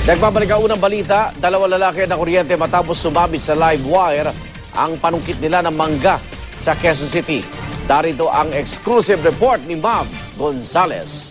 Nagbabalik ang unang balita, dalawang lalaki na kuryente matapos sumabit sa live wire ang panungkit nila ng mangga sa Quezon City. Darito ang exclusive report ni Mav Gonzales.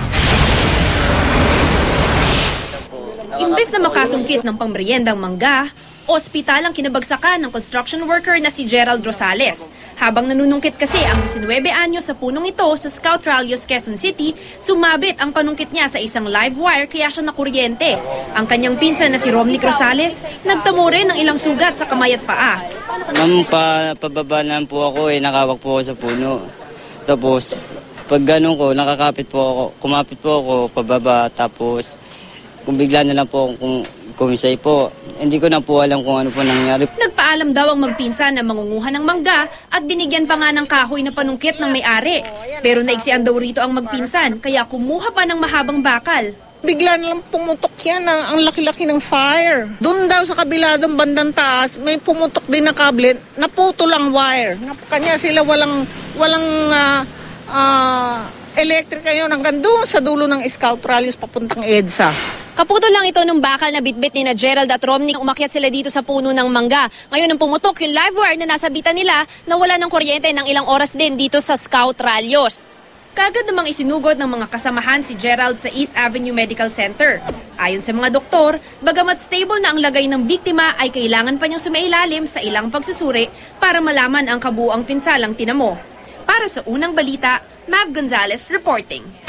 Imbes na makasungkit ng pangmeryendang mangga, ospital ang kinabagsakan ng construction worker na si Gerald Rosales. Habang nanunungkit kasi ang 19 anyo sa punong ito sa Scout Rallios, Quezon City, sumabit ang panungkit niya sa isang live wire kaya siya nakuryente. Ang kanyang pinsan na si Romnick Rosales, nagtamo rin ng ilang sugat sa kamay at paa. Ma'am, pababa na po ako nakawak po ako sa puno. Tapos, pag ganun ko, nakakapit po ako, kumapit po ako pababa, tapos kung bigla na lang po akong kumisay po, hindi ko na po alam kung ano po nangyari. Nagpaalam daw ang magpinsan na mangunguha ng mangga at binigyan pa nga ng kahoy na panungkit ng may-ari. Pero naiksian daw rito ang magpinsan, kaya kumuha pa ng mahabang bakal. Bigla na lang pumutok yan, ang laki-laki ng fire. Doon daw sa kabiladong bandang taas, may pumutok din na kable, naputol ang wire. Kanya sila walang electric ngayon hanggang doon sa dulo ng Scout Rallios papuntang EDSA. Kaputol lang ito ng bakal na bitbit ni na Gerald at Romnick. Umakyat sila dito sa puno ng mangga. Ngayon nang pumutok yung live wire na nasabitan nila, nawala ng kuryente ng ilang oras din dito sa Scout Rallios. Kagad namang isinugod ng mga kasamahan si Gerald sa East Avenue Medical Center. Ayon sa mga doktor, bagamat stable na ang lagay ng biktima ay kailangan pa niyang sumailalim sa ilang pagsusuri para malaman ang kabuuang pinsalang tinamo. Para sa unang balita, Mav Gonzales reporting.